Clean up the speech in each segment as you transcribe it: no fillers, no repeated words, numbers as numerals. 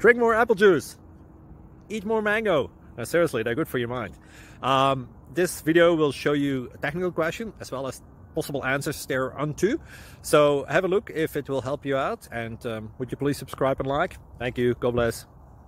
Drink more apple juice. Eat more mango. Seriously, they're good for your mind. This video will show you a technical question as well as possible answers thereunto. So have a look if it will help you out, and would you please subscribe and like? Thank you. God bless.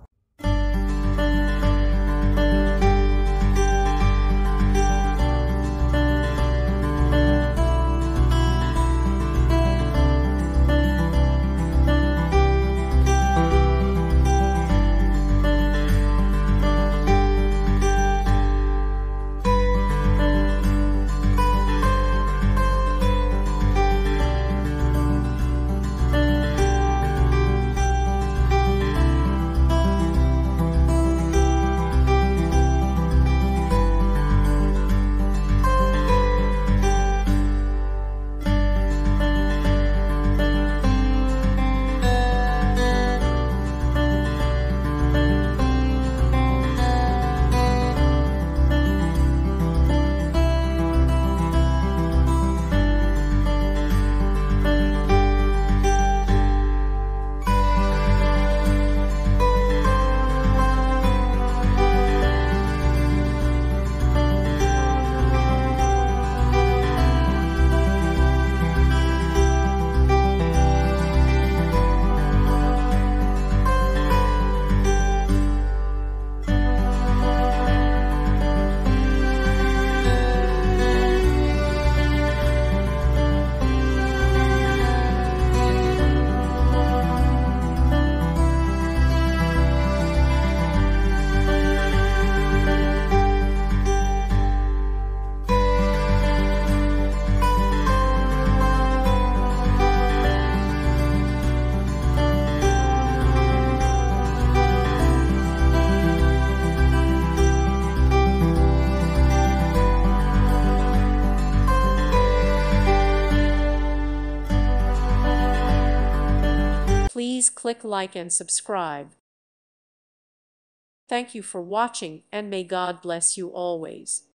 Please click like and subscribe. Thank you for watching, and may God bless you always.